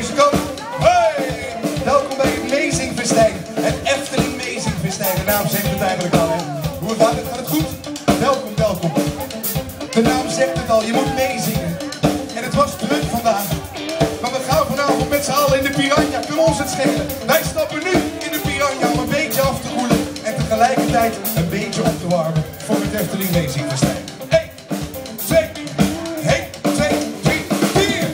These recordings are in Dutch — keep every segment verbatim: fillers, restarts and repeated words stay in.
deze kant. Hey! Welkom bij het Meezingfestijn. Het Efteling Meezingfestijn. De naam zegt het eigenlijk al, hè. Hoe gaat het? Gaat het goed? Welkom, welkom. De naam zegt het al, je moet meezingen. En het was druk vandaag. Maar we gaan vanavond met z'n allen in de Piranha. Kunnen ons het schelen? Wij stappen nu in de Piranha om een beetje af te koelen. En tegelijkertijd een beetje op te warmen voor het Efteling Meezingfestijn. één, twee, één, twee, drie, vier.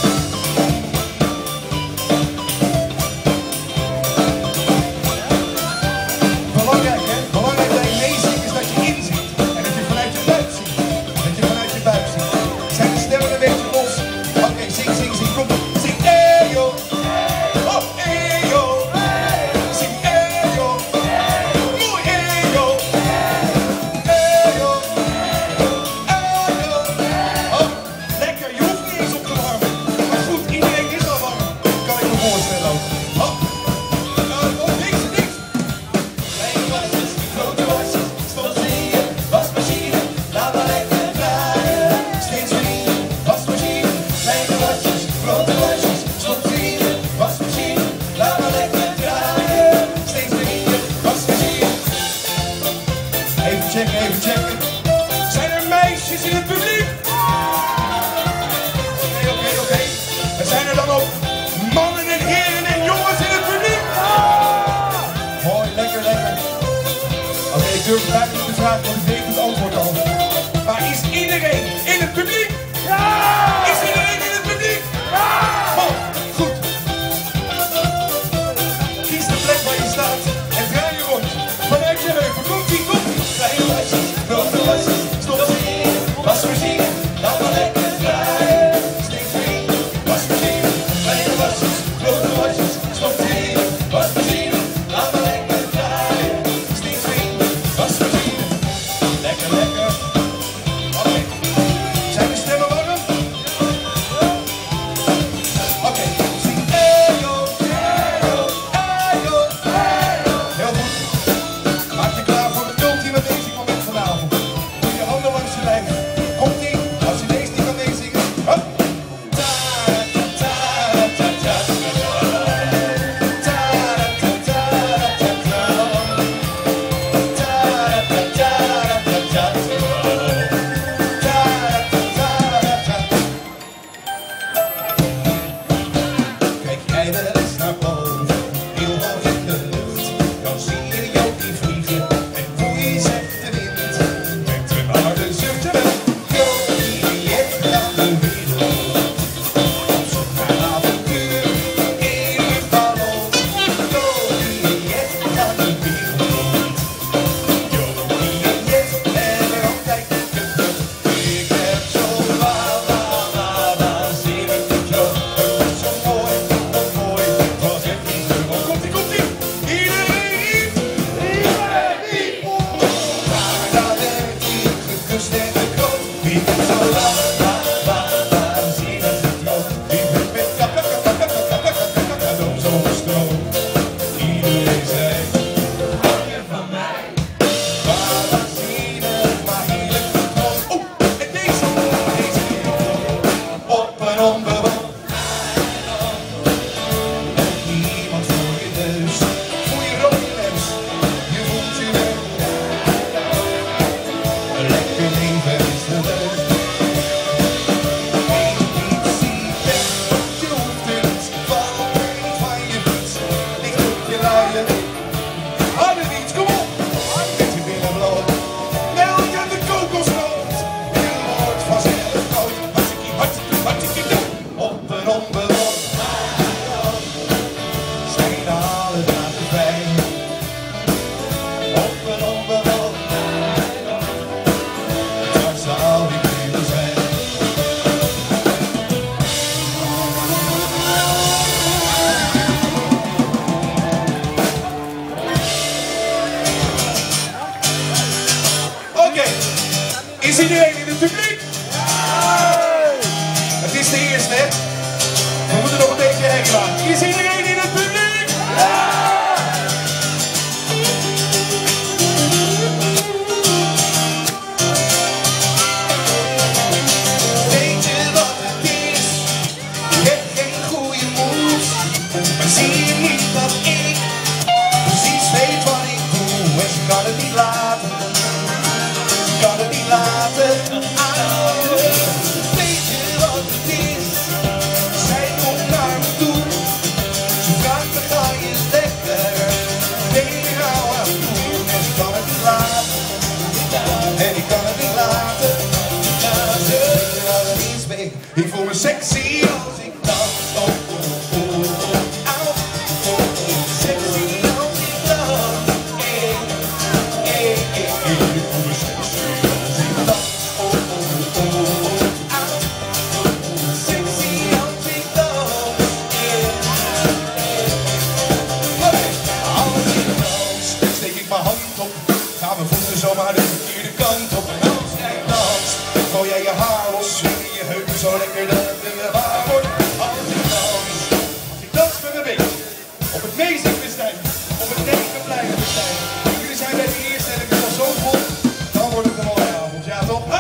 Belangrijk, hè? Belangrijk bij meezingen is dat je inziet. En dat je vanuit je buik ziet. Dat je vanuit je buik ziet. Zijn de stemmen een beetje los? Oké, okay, zing, zing, zing. Kom op. Zing, eh, joh. Oh, eh, joh. Zing, eh, joh. Mooi, eh, joh. Eh, joh. Eh, joh. Oh, lekker. Je hoeft niet eens op te warmen. Maar goed, iedereen is al warm. Kan ik me voorstellen ook. Oh. Uh, oh, niks, niks. Kleine wasjes, grote wasjes, stofzuiger, wasmachine, laat maar lekker draaien. Steeds vrienden, wasmachine, kleine wasjes, grote wasjes, stofzuiger, wasmachine, laat maar lekker draaien. Steeds vrienden, wasmachine. Even checken, even checken. Zijn er meisjes in het publiek? Oké, oké, oké. En zijn er dan ook mannen en heren en jongens in het publiek? Mooi, lekker, lekker. Oké, okay, ik durf het eigenlijk niet te vragen, want ik weet het antwoord al. Maar is iedereen in het publiek? Ja! Is iedereen in het publiek? Ja! Oh, goed. Kies de plek waar je staat en draai je rond. Vanuit je heupen. Komt-ie, komt-ie. Kleine wasjes, grote wasjes, stofzuiger, wasmachine, laat maar lekker draaien. Steeds vrienden, wasmachine, kleine wasjes, grote wasjes, stofzuiger, wasmachine, laat maar lekker draaien. Steeds vrienden, wasmachine, lekker, lekker. Oké, okay. Zijn de stemmen warm? Oké, okay. Zing eh joh, eh joh, eh joh, eh joh. Heel goed. Maak je klaar voor het ultieme meezingmoment vanavond. Doe je handen langs je lijf. Komt-ie, als je deze niet kan meezingen. Hup. Ta ta ta ta ta ta. Ta ta ta ta ta. Ta ta ta ta ta. Kijk jij wel eens naar boven, heel hoog in de lucht, dan zie je Jopie vliegen en voel je zegt de wind. Met een harde zucht terwijl Jopie jet naar de wereld. Op zoek naar avontuur in luchtballons. Jopie jet naar de wereld. Jopie jet hebben altijd de lucht. Ik heb zo la la la la zin in de lucht. Het was zo mooi, zo mooi, het was echt niet te mooi. Komt-ie, komt-ie! Iedereen riep! Iedereen riep! Daar werd hij gekust en gekroond. Ik heb zo la la la la zin in de lucht. Ik ben met kakka kakka kakka kakka kakka kakka door zo'n stroom. Iedereen zei, hou je van mij? Maar dan zie je maar heerlijk gedroomd. Oh, en deze, deze keer op een onbewoond eiland. En niemand voor je neus, voel je rode neus, je voelt je weg. Een lekker leven is de leuk. Geen politie weg, je hoeft er niets, val er niet van je fiets. Ligt op je luien, harder niet, kom op! Met je billen bloot, melk uit de kokosnoot. Je wordt vanzelf groot, hartstikke, hartstikke, hartstikke dood. Op een onbewoond eiland zijn alle dagen vrij. Op een onbewoond eiland, daar zou ik willen zijn. Oké, okay. Is iedereen in het publiek? Het is de eerste, hè? We moeten nog een beetje herkenbaar. Is iedereen in het publiek? Weet je wat het is? Je hebt geen goede moed. Zie je niet dat ik precies weet wat ik doe en ze kan het niet laten, ze kan het niet laten. Ah, weet je wat het is? Zij komt naar me toe, ze vraagt me ga je eens lekker, ben je nou aan het doen en ze kan het niet laten, en ik kan het niet laten. Ik voel me sexy als ik dans. Oh, oh, oh, oh, au. Oh, oh, sexy als ik dans. Eh, eh, eh, eh. Ik voel me sexy als ik dans. Oh, oh, oh, oh, au. Oh, oh, sexy als ik dans. Eh, eh, eh. Als ik dans, steek ik mijn hand op. Ga mijn voeten zomaar de verkeerde kant op. En als jij danst, gooi jij je haar los. Zo lekker dat het weer waar wordt als ik dans. Als ik dans met mijn beetje op het Meezingfestijn, op het Negenplein-festijn. Jullie zijn bij de eerste en ik ben al zo vol, dan wordt het een mooie avond. Ja toch? Hup.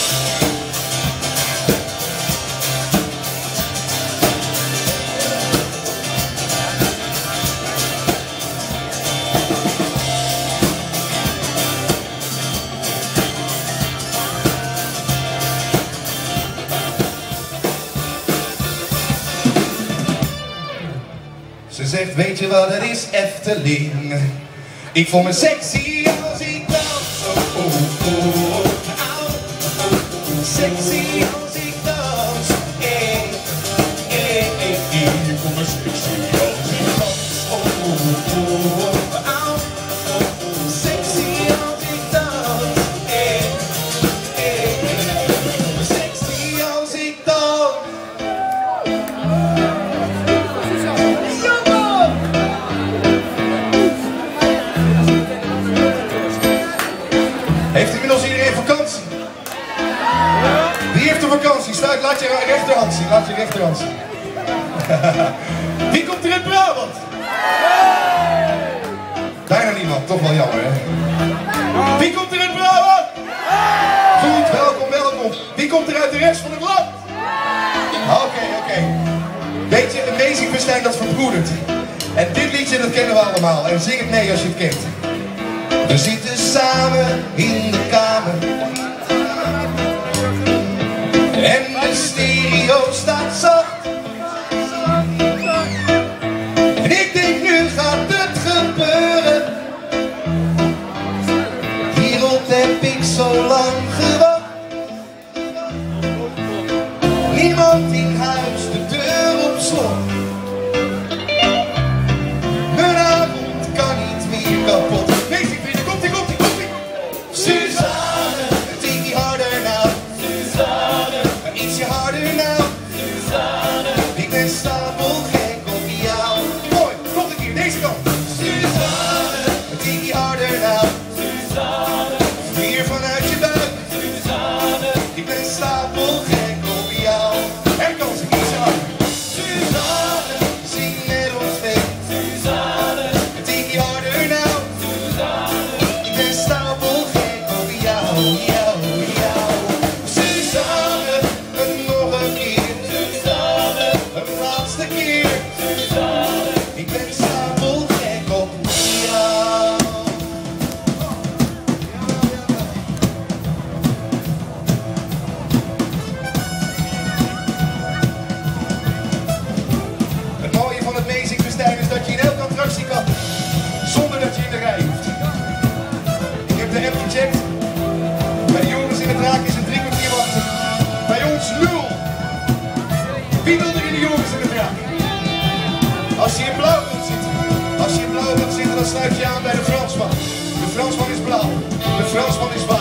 Ze zegt, weet je wat het is, Efteling? Ik voel me sexy als ik dans. Oh, oh, oh, au. Sexy als ik dans. Eh, eh, eh, eh. Ik voel me sexy als ik dans. Oh, oh, oh, au. Sexy als ik dans. Eh, eh, eh. Ik voel me sexy als ik dans. Heeft inmiddels iedereen vakantie? Wie heeft een vakantie? Sluit, laat je rechterhand zien. Laat je rechterhand zien. Wie komt er in Brabant? Bijna niemand, toch wel jammer hè? Wie komt er in Brabant? Goed, welkom, welkom. Wie komt er uit de rest van het land? Oké, okay, oké. Okay. Weet je, een Meezingfestijn dat verbroedert. En dit liedje dat kennen we allemaal. En zing het mee als je het kent. We zitten samen in de kamer en de stereo staat zacht. En ik denk nu gaat het gebeuren. Hierop heb ik zo lang gewacht. Niemand in huis, de deur op slot. Mijn avond kan niet meer kapot. Suzanne, tikkie harder nou. Suzanne, ietsje harder nou. Suzanne, ik ben stapelgek op jou. Mooi, nog een keer, deze kant. Suzanne, tikkie harder nou. Zang weer vanuit je buik. Suzanne, ik ben stapelgek op jou. En kan ze kiezen hard. Suzanne, zing met ons mee. Suzanne, tikkie harder nou. Suzanne, ik ben stapelgek op jou, jou, jou. Suzanne, nog een keer. Suzanne, een laatste keer. Suzanne, ik ben stapelgek op jou. Het mooie van het Meezingfestijn is dat je in elke attractie kan, zonder dat je in de rij hoeft. Ik heb de app gecheckt. Bij de jongens in het raak is een drie kwartier wachten. Bij ons nul. Wie wil er in de jongens in het raak? Als je in blauw wilt zitten, als je in blauw wilt zitten, dan sluit je aan bij de Fransman. De Fransman is blauw. De Fransman is blauw.